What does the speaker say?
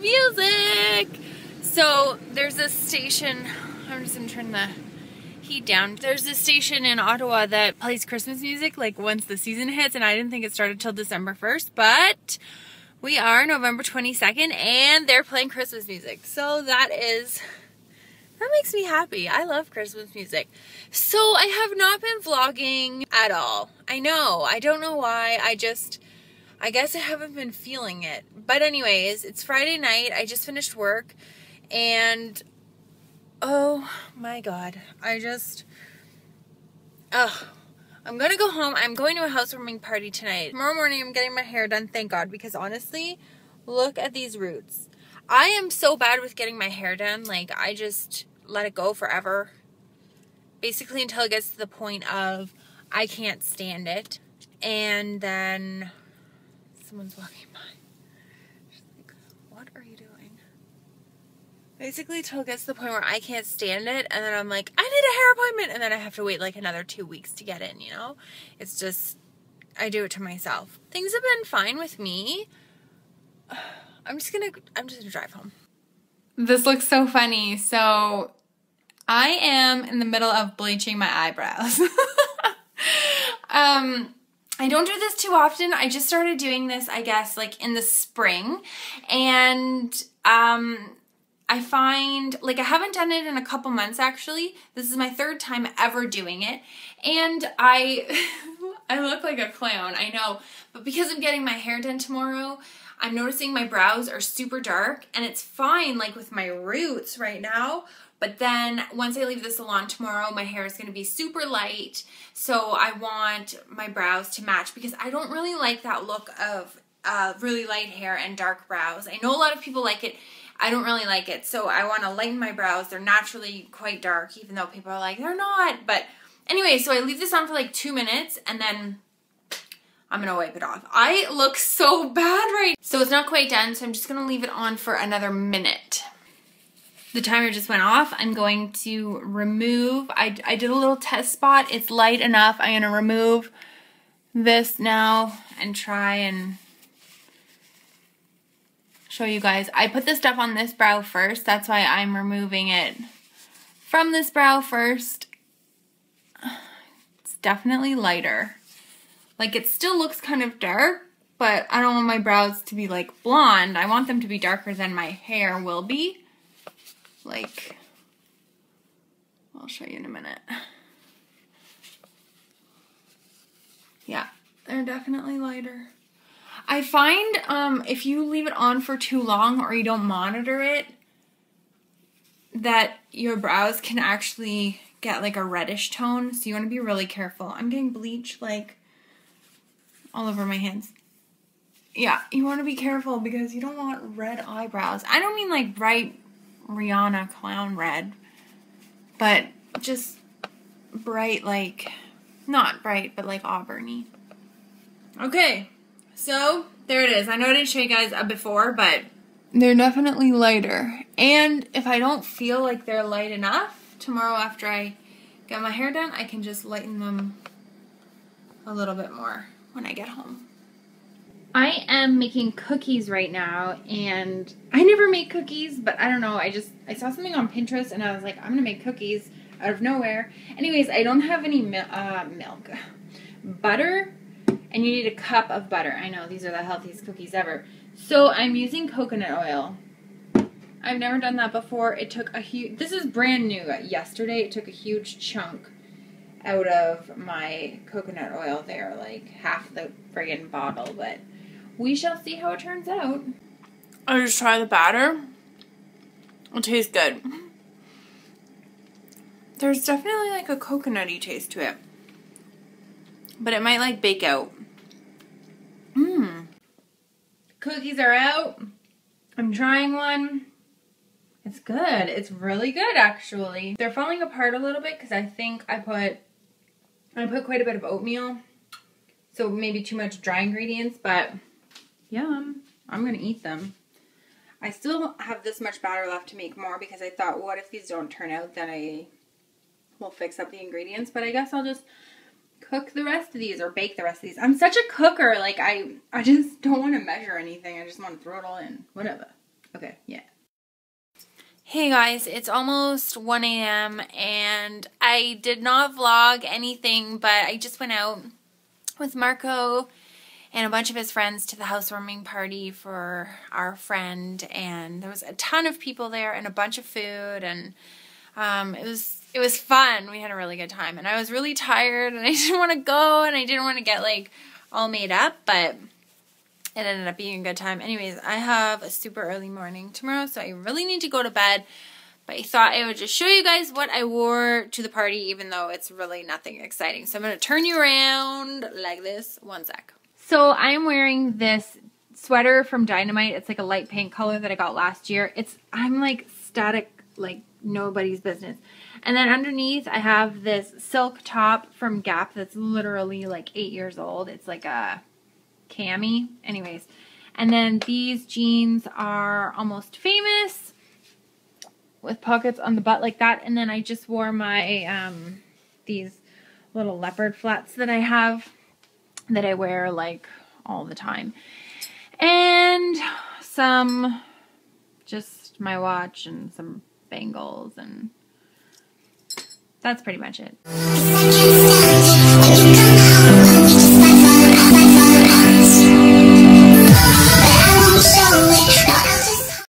music. So there's a station, I'm just gonna turn the heat down. There's this station in Ottawa that plays Christmas music like once the season hits, and I didn't think it started till December 1st, but we are November 22nd and they're playing Christmas music. So that makes me happy. I love Christmas music. So I have not been vlogging at all. I know, I don't know why. I guess I haven't been feeling it. But anyways, it's Friday night. I just finished work and oh my God. I'm gonna go home. I'm going to a housewarming party tonight. Tomorrow morning I'm getting my hair done, thank God, because honestly, look at these roots. I am so bad with getting my hair done. Like, I just let it go forever. Basically until it gets to the point of I can't stand it. And then someone's walking by. She's like, what are you doing? Basically until it gets to the point where I can't stand it. And then I'm like, I need a hair appointment. And then I have to wait like another 2 weeks to get in, you know? It's just, I do it to myself. Things have been fine with me. I'm just gonna drive home. This looks so funny. So I am in the middle of bleaching my eyebrows. I don't do this too often. I just started doing this, I guess, like in the spring. And I find, like, I haven't done it in a couple months actually. This is my third time ever doing it. And I look like a clown, I know. But because I'm getting my hair done tomorrow, I'm noticing my brows are super dark, and it's fine like with my roots right now, but then once I leave the salon tomorrow, my hair is going to be super light, so I want my brows to match because I don't really like that look of really light hair and dark brows. I know a lot of people like it. I don't really like it, so I want to lighten my brows. They're naturally quite dark, even though people are like, they're not, but anyway, so I leave this on for like 2 minutes, and then I'm gonna wipe it off. I look so bad right now. So it's not quite done, so I'm just gonna leave it on for another minute. The timer just went off. I'm going to remove, I did a little test spot. It's light enough. I'm gonna remove this now and try and show you guys. I put the stuff on this brow first. That's why I'm removing it from this brow first. It's definitely lighter. Like, it still looks kind of dark, but I don't want my brows to be like blonde. I want them to be darker than my hair will be. Like, I'll show you in a minute. Yeah, they're definitely lighter. I find if you leave it on for too long or you don't monitor it, that your brows can actually get like a reddish tone. So you want to be really careful. I'm getting bleach like all over my hands. Yeah, you want to be careful because you don't want red eyebrows. I don't mean like bright Rihanna clown red, but just bright, like, not bright, but like auburny. Okay, so there it is. I know I didn't show you guys before, but they're definitely lighter. And if I don't feel like they're light enough, tomorrow after I get my hair done, I can just lighten them a little bit more when I get home. I am making cookies right now, and I never make cookies, but I don't know, I saw something on Pinterest and I was like, I'm gonna make cookies out of nowhere. Anyways, I don't have any butter, and you need a cup of butter. I know, these are the healthiest cookies ever. So I'm using coconut oil. I've never done that before. It took a huge, this is brand new. Yesterday it took a huge chunk out of my coconut oil there, like half the friggin' bottle, but we shall see how it turns out. I'll just try the batter. It tastes good. There's definitely like a coconutty taste to it, but it might like bake out. Cookies are out. I'm trying one. It's good. It's really good, actually. They're falling apart a little bit because I think I put quite a bit of oatmeal, so maybe too much dry ingredients, but yum. I'm gonna eat them. I still have this much batter left to make more because I thought, what if these don't turn out, then I will fix up the ingredients, but I guess I'll just cook the rest of these or bake the rest of these. I'm such a cooker, like I just don't want to measure anything. I just want to throw it all in, whatever. Okay, yeah. Hey guys, it's almost 1 a.m. and I did not vlog anything, but I just went out with Marco and a bunch of his friends to the housewarming party for our friend, and there was a ton of people there and a bunch of food, and it was fun. We had a really good time, and I was really tired and I didn't want to go and I didn't want to get like all made up, but it ended up being a good time. Anyways, I have a super early morning tomorrow, so I really need to go to bed. But I thought I would just show you guys what I wore to the party, even though it's really nothing exciting. So I'm going to turn you around like this. One sec. So I'm wearing this sweater from Dynamite. It's like a light pink color that I got last year. I'm like static, like nobody's business. And then underneath I have this silk top from Gap that's literally like 8 years old. It's like a cami. Anyways, and then these jeans are Almost Famous with pockets on the butt like that. And then I just wore my these little leopard flats that I have that I wear like all the time, and just my watch and some bangles, and that's pretty much it.